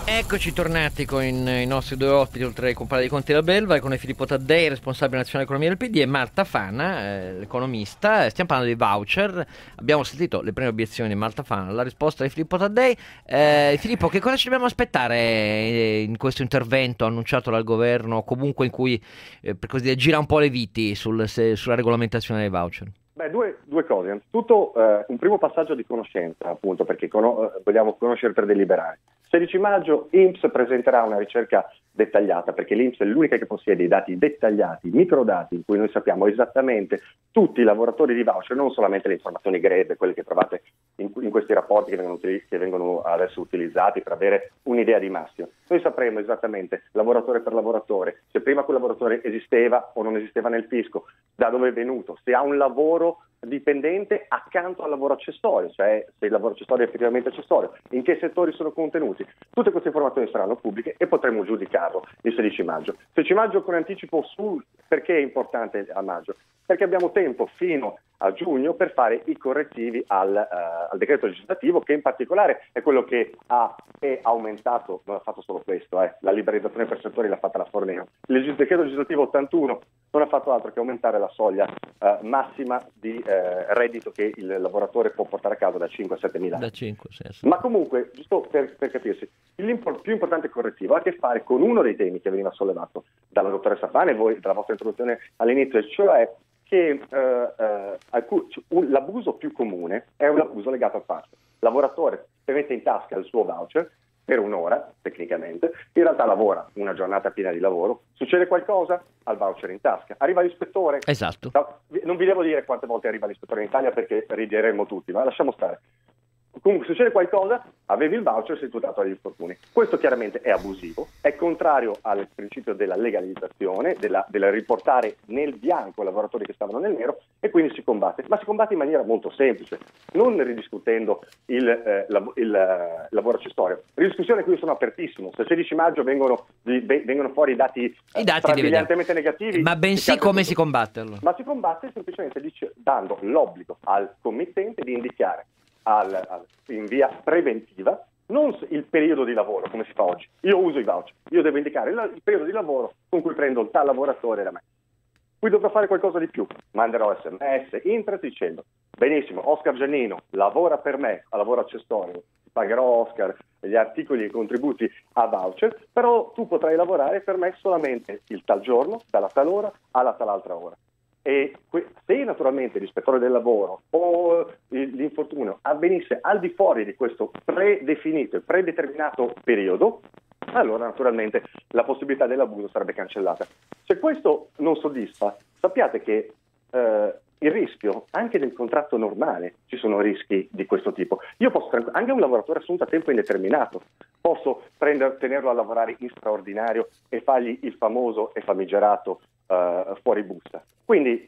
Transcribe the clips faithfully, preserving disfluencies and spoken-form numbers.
Eccoci tornati con i nostri due ospiti, oltre ai compagni di Conte della Belva, e con Filippo Taddei, responsabile nazionale economia del P D, e Marta Fana, eh, l'economista. Stiamo parlando dei voucher. Abbiamo sentito le prime obiezioni di Marta Fana, la risposta di Filippo Taddei. Eh, Filippo, che cosa ci dobbiamo aspettare eh, in questo intervento annunciato dal governo, comunque in cui eh, per così dire gira un po' le viti sul, se, sulla regolamentazione dei voucher? Beh, due, due cose. Innanzitutto eh, un primo passaggio di conoscenza, appunto, perché cono- vogliamo conoscere per deliberare. sedici maggio I N P S presenterà una ricerca dettagliata, perché l'I N P S è l'unica che possiede i dati dettagliati, microdati, in cui noi sappiamo esattamente tutti i lavoratori di voucher, non solamente le informazioni grezze, quelle che trovate in, in questi rapporti che vengono, utili- che vengono adesso utilizzati per avere un'idea di massimo. Noi sapremo esattamente, lavoratore per lavoratore, se prima quel lavoratore esisteva o non esisteva nel fisco, da dove è venuto, se ha un lavoro dipendente accanto al lavoro accessorio, cioè se il lavoro accessorio è effettivamente accessorio, in che settori sono contenuti. Tutte queste informazioni saranno pubbliche e potremo giudicarlo il sedici maggio. sedici maggio con anticipo su perché è importante a maggio? Perché abbiamo tempo fino a giugno per fare i correttivi al, uh, al decreto legislativo, che in particolare è quello che ha è aumentato, non ha fatto solo questo, eh, la liberalizzazione per settori l'ha fatta la Fornero. Il legis- decreto legislativo ottantuno non ha fatto altro che aumentare la soglia uh, massima di uh, reddito che il lavoratore può portare a casa da cinque a sette mila. Da cinque, sì, sì. Ma comunque, giusto per, per capirsi, il più importante correttivo ha a che fare con uno dei temi che veniva sollevato dalla dottoressa Fana e voi dalla vostra introduzione all'inizio, cioè che eh, eh, alcun, un, l'abuso più comune è un abuso legato al fatto che il lavoratore si mette in tasca il suo voucher per un'ora, tecnicamente, in realtà lavora una giornata piena di lavoro, succede qualcosa, al voucher in tasca, arriva l'ispettore. Esatto. No, non vi devo dire quante volte arriva l'ispettore in Italia perché rideremo tutti, ma lasciamo stare. Comunque succede qualcosa, avevi il voucher, sei tutelato dagli infortuni. Questo chiaramente è abusivo, è contrario al principio della legalizzazione, della, della riportare nel bianco i lavoratori che stavano nel nero, e quindi si combatte, ma si combatte in maniera molto semplice, non ridiscutendo il, eh, la, il eh, lavoro accessorio. Le discussioni qui sono apertissime, se il sedici maggio vengono, di, vengono fuori i dati, I eh, dati strabiliantemente negativi, ma bensì come tutto. Si combatte allora? Ma si combatte semplicemente dice, dando l'obbligo al committente di indicare Al, al, in via preventiva non il periodo di lavoro come si fa oggi. Io uso i voucher, io devo indicare il, il periodo di lavoro con cui prendo il tal lavoratore da me. Qui dovrò fare qualcosa di più, manderò sms, intranet dicendo benissimo, Oscar Giannino lavora per me a lavoro accessorio, pagherò Oscar gli articoli e i contributi a voucher, però tu potrai lavorare per me solamente il tal giorno, dalla tal ora alla tal altra ora. E se naturalmente l'ispettore del lavoro o l'infortunio avvenisse al di fuori di questo predefinito e predeterminato periodo, allora naturalmente la possibilità dell'abuso sarebbe cancellata. Se questo non soddisfa, sappiate che eh, il rischio, anche nel contratto normale, ci sono rischi di questo tipo. Io posso, anche un lavoratore assunto a tempo indeterminato, posso prendere, tenerlo a lavorare in straordinario e fargli il famoso e famigerato uh, fuori busta. Quindi,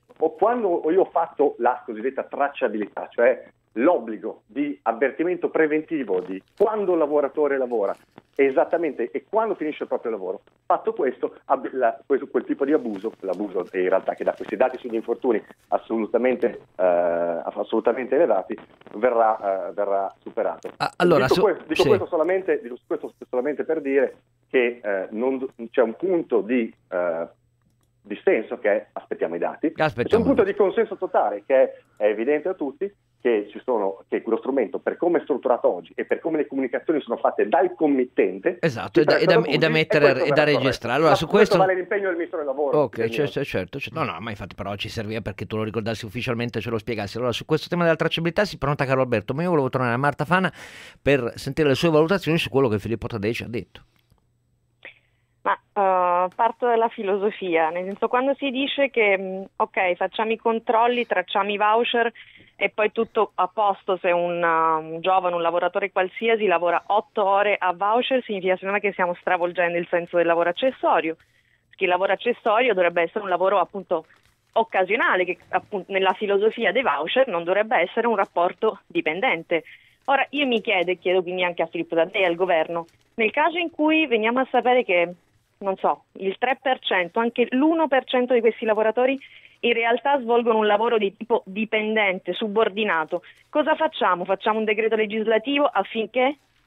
quando io ho fatto la cosiddetta tracciabilità, cioè l'obbligo di avvertimento preventivo di quando il lavoratore lavora esattamente e quando finisce il proprio lavoro, fatto questo, la, questo quel tipo di abuso, l'abuso in realtà che dà questi dati sugli infortuni assolutamente, eh, assolutamente elevati, verrà, eh, verrà superato. Ah, allora, dico su, questo, dico sì. questo, solamente, dico questo solamente per dire che eh, non, c'è un punto di eh, dissenso che è aspettiamo i dati, Aspettiamo. c'è un punto di consenso totale che è, è evidente a tutti che ci sono che quello strumento, per come è strutturato oggi e per come le comunicazioni sono fatte dal committente, esatto, e da, e da, e da mettere e da registrare. Allora, ma su questo vale l'impegno del ministro del lavoro. Ok, certo, certo, certo. No, no, ma infatti però ci serviva perché tu lo ricordassi ufficialmente, ce lo spiegassi. Allora, su questo tema della tracciabilità si pronta Carlo Alberto, ma io volevo tornare a Marta Fana per sentire le sue valutazioni su quello che Filippo Taddei ci ha detto. Ma uh, parto dalla filosofia, nel senso, quando si dice che mh, ok, facciamo i controlli, tracciamo i voucher e poi tutto a posto se un, uh, un giovane, un lavoratore qualsiasi lavora otto ore a voucher, significa secondo me che stiamo stravolgendo il senso del lavoro accessorio, perché il lavoro accessorio dovrebbe essere un lavoro appunto occasionale, che appunto nella filosofia dei voucher non dovrebbe essere un rapporto dipendente. Ora io mi chiedo, e chiedo quindi anche a Filippo Taddei e al governo, nel caso in cui veniamo a sapere che non so, il tre per cento, anche l'uno per cento di questi lavoratori in realtà svolgono un lavoro di tipo dipendente, subordinato. Cosa facciamo? Facciamo un decreto legislativo affinché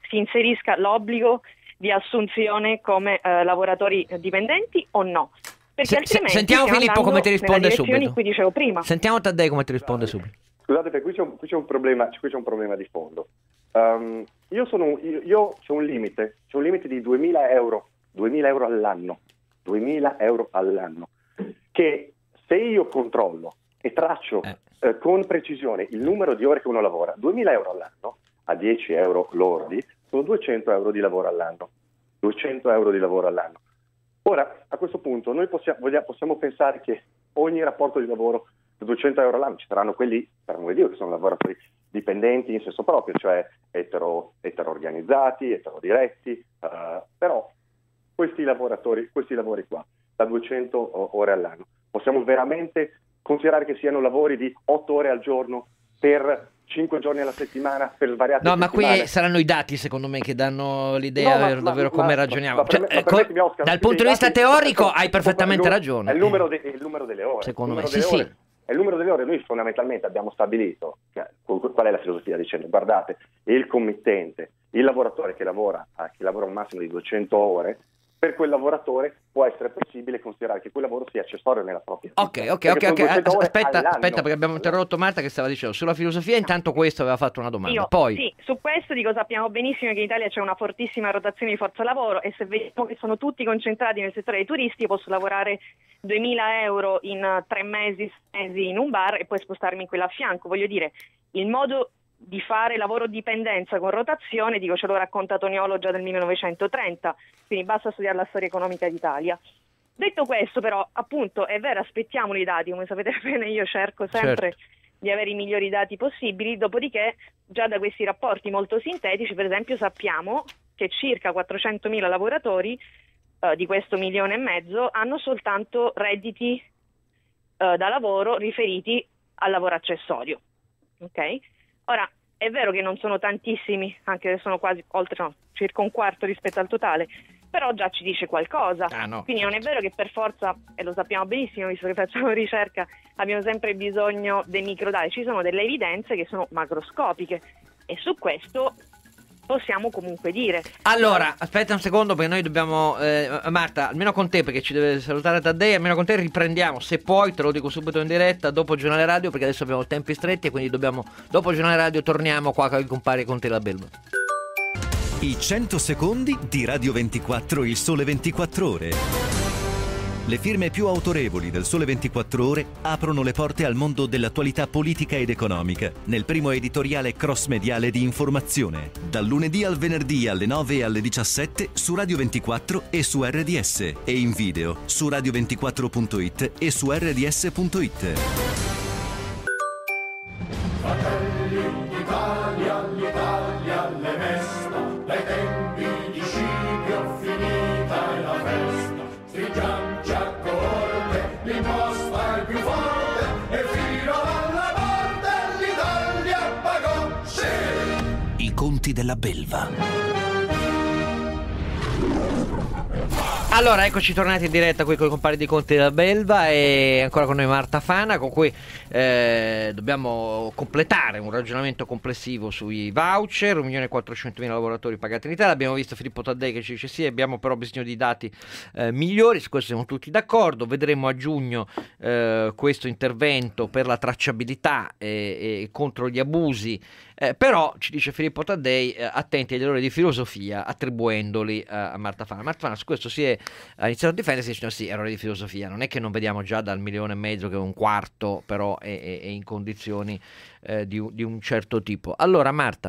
si inserisca l'obbligo di assunzione come eh, lavoratori dipendenti o no. Perché Se, altrimenti sentiamo Filippo come ti risponde subito. Cui dicevo prima. Sentiamo Taddei come ti risponde subito. Scusate, perché qui c'è un, qui c'è un problema, qui c'è un problema di fondo. Um, io sono un, io, io c'è un limite, c'è un limite di duemila euro, duemila euro all'anno, duemila euro all'anno, che se io controllo e traccio eh. Eh, con precisione il numero di ore che uno lavora, duemila euro all'anno a dieci euro lordi sono duecento euro di lavoro all'anno, duecento euro di lavoro all'anno. Ora, a questo punto noi possiamo, vogliamo, possiamo pensare che ogni rapporto di lavoro duecento euro all'anno, ci saranno quelli, per amore di Dio, che sono lavoratori dipendenti in senso proprio, cioè etero, etero organizzati, etero diretti, uh, però questi lavoratori, questi lavori qua, da duecento ore all'anno, possiamo veramente considerare che siano lavori di otto ore al giorno per cinque giorni alla settimana, per svariate No, ma settimane. Qui saranno i dati, secondo me, che danno l'idea no, ma, davvero ma, come ma, ragioniamo. Ma, ma, cioè, ma, ecco, ma, Oscar, dal punto di vista dati, teorico hai perfettamente è ragione. È il numero, de, è il numero delle ore. Secondo me, sì, delle sì. Ore. È il numero delle ore. Noi fondamentalmente abbiamo stabilito, cioè, qual è la filosofia, dicendo, guardate, il committente, il lavoratore che lavora, che lavora un massimo di duecento ore, per quel lavoratore può essere possibile considerare che quel lavoro sia accessorio nella propria vita. Ok, ok, ok, ok. Aspetta, aspetta, perché abbiamo interrotto Marta che stava dicendo sulla filosofia, intanto questo aveva fatto una domanda. Io, Poi... Sì, su questo dico sappiamo benissimo che in Italia c'è una fortissima rotazione di forza lavoro e se vediamo che sono tutti concentrati nel settore dei turisti, io posso lavorare duemila euro in tre mesi, sei mesi in un bar e poi spostarmi in quello a fianco. Voglio dire, il modo di fare lavoro dipendenza con rotazione, dico, ce lo racconta Toniolo già nel millenovecentotrenta, quindi basta studiare la storia economica d'Italia. Detto questo, però, appunto, è vero, aspettiamo i dati, come sapete bene io cerco sempre certo. di avere i migliori dati possibili, dopodiché già da questi rapporti molto sintetici, per esempio, sappiamo che circa quattrocentomila lavoratori eh, di questo milione e mezzo hanno soltanto redditi eh, da lavoro riferiti al lavoro accessorio, ok? Ora, è vero che non sono tantissimi, anche se sono quasi oltre, no, circa un quarto rispetto al totale, però già ci dice qualcosa. Ah, no. Quindi non è vero che per forza, e lo sappiamo benissimo, visto che facciamo ricerca, abbiamo sempre bisogno dei microdati. Ci sono delle evidenze che sono macroscopiche e su questo possiamo comunque dire. Allora, aspetta un secondo perché noi dobbiamo, eh, Marta, almeno con te, perché ci deve salutare Taddei, almeno con te riprendiamo, se puoi, te lo dico subito in diretta, dopo il giornale radio, perché adesso abbiamo tempi stretti e quindi dobbiamo, dopo il giornale radio torniamo qua con il compare Conte la Belva. I cento secondi di Radio ventiquattro, il Sole ventiquattro Ore. Le firme più autorevoli del Sole ventiquattro Ore aprono le porte al mondo dell'attualità politica ed economica nel primo editoriale cross-mediale di informazione, dal lunedì al venerdì alle nove e alle diciassette su Radio ventiquattro e su R D S e in video su radio ventiquattro punto it e su R D S punto it. Fratelli d'Italia, l'Italia alle mesta, dai tempi di Scipio finita è la festa, stringiamoci a corte, l'imposta è più forte e fino alla morte l'Italia pagò, sì! I conti della belva. Allora, eccoci tornati in diretta qui con i compari di Conti della Belva e ancora con noi Marta Fana, con cui eh, dobbiamo completare un ragionamento complessivo sui voucher, un milione e quattrocentomila lavoratori pagati in Italia. Abbiamo visto Filippo Taddei che ci dice sì, abbiamo però bisogno di dati eh, migliori, su questo siamo tutti d'accordo. Vedremo a giugno eh, questo intervento per la tracciabilità e, e contro gli abusi. Eh, però ci dice Filippo Taddei eh, attenti agli errori di filosofia attribuendoli eh, a Marta Fana. Marta Fana su questo si è ha iniziato a difendersi dicendo sì, errori di filosofia, non è che non vediamo già dal milione e mezzo che un quarto però è, è, è in condizioni eh, di, di un certo tipo. Allora Marta,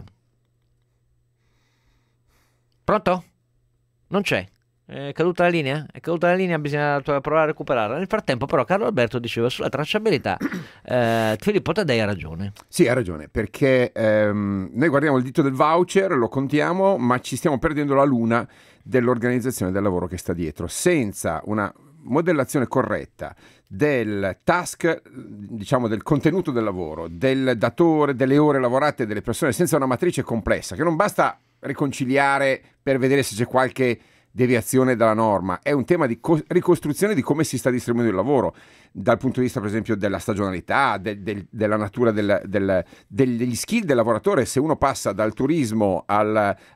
pronto? Non c'è? È caduta la linea? È caduta la linea, bisogna provare a recuperarla. Nel frattempo però Carlo Alberto diceva sulla tracciabilità eh, Filippo Taddei ha ragione. Sì, ha ragione, perché ehm, noi guardiamo il dito del voucher, lo contiamo, ma ci stiamo perdendo la luna dell'organizzazione del lavoro che sta dietro. Senza una modellazione corretta del task, diciamo del contenuto del lavoro, del datore, delle ore lavorate delle persone, senza una matrice complessa, che non basta riconciliare per vedere se c'è qualche deviazione dalla norma, è un tema di co- ricostruzione di come si sta distribuendo il lavoro, dal punto di vista per esempio della stagionalità, del, del, della natura del, del, degli skill del lavoratore. Se uno passa dal turismo al,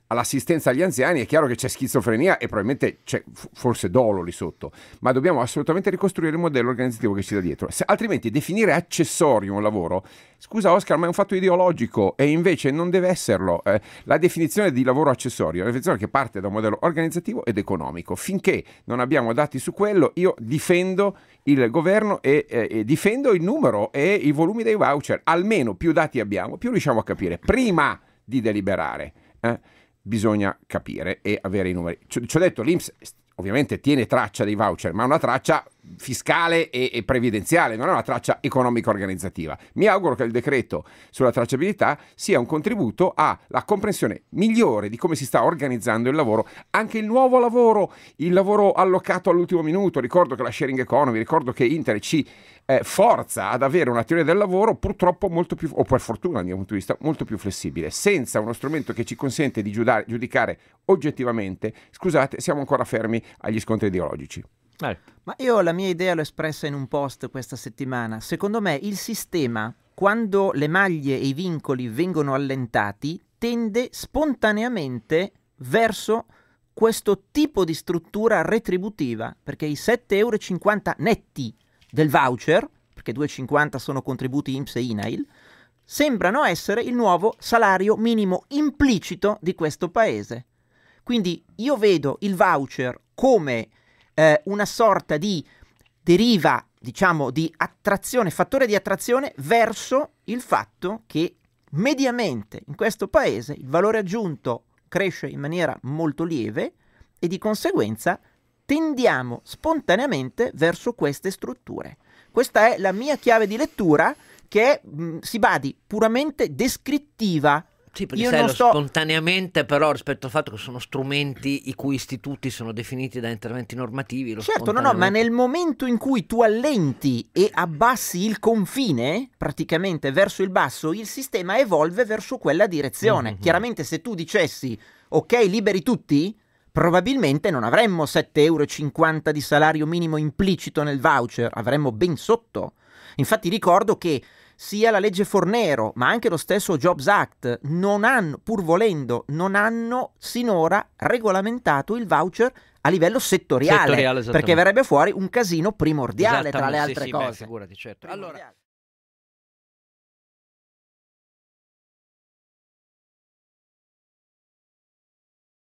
all'assistenza agli anziani, è chiaro che c'è schizofrenia e probabilmente c'è f- forse dolo lì sotto, ma dobbiamo assolutamente ricostruire il modello organizzativo che ci sta dietro. Se, altrimenti definire accessorio un lavoro, scusa Oscar, ma è un fatto ideologico e invece non deve esserlo. Eh, la definizione di lavoro accessorio è una definizione che parte da un modello organizzativo ed economico. Finché non abbiamo dati su quello, io difendo il governo e, eh, e difendo il numero e i volumi dei voucher. Almeno più dati abbiamo, più riusciamo a capire. Prima di deliberare, eh, bisogna capire e avere i numeri. Ci ho detto, l'I N P S ovviamente tiene traccia dei voucher, ma una traccia fiscale e, e previdenziale, non è una traccia economico-organizzativa. Mi auguro che il decreto sulla tracciabilità sia un contributo alla comprensione migliore di come si sta organizzando il lavoro, anche il nuovo lavoro, il lavoro allocato all'ultimo minuto. Ricordo che la sharing economy, ricordo che Internet ci eh, forza ad avere una teoria del lavoro purtroppo molto più, o per fortuna dal mio punto di vista, molto più flessibile, senza uno strumento che ci consente di giudare, giudicare oggettivamente. Scusate, siamo ancora fermi agli scontri ideologici. Eh. Ma io la mia idea l'ho espressa in un post questa settimana. Secondo me il sistema, quando le maglie e i vincoli vengono allentati, tende spontaneamente verso questo tipo di struttura retributiva, perché i sette euro e cinquanta netti del voucher, perché due e cinquanta sono contributi I N P S e I N A I L, sembrano essere il nuovo salario minimo implicito di questo paese. Quindi io vedo il voucher come eh, una sorta di deriva, diciamo, di attrazione, fattore di attrazione verso il fatto che mediamente in questo paese il valore aggiunto cresce in maniera molto lieve e di conseguenza tendiamo spontaneamente verso queste strutture. Questa è la mia chiave di lettura, che è, mh, si badi, puramente descrittiva. Sì, perché Io sai, non lo sto... spontaneamente, però, rispetto al fatto che sono strumenti i cui istituti sono definiti da interventi normativi, lo Certo, no, no, ma nel momento in cui tu allenti e abbassi il confine, praticamente verso il basso, il sistema evolve verso quella direzione. Mm-hmm. Chiaramente se tu dicessi, ok, liberi tutti, probabilmente non avremmo sette euro e cinquanta di salario minimo implicito nel voucher, avremmo ben sotto. Infatti ricordo che sia la legge Fornero, ma anche lo stesso Jobs Act, non hanno, pur volendo, non hanno sinora regolamentato il voucher a livello settoriale, Settoriale, perché verrebbe fuori un casino primordiale tra le altre sì, sì, cose. beh, figurati, certo. Allora,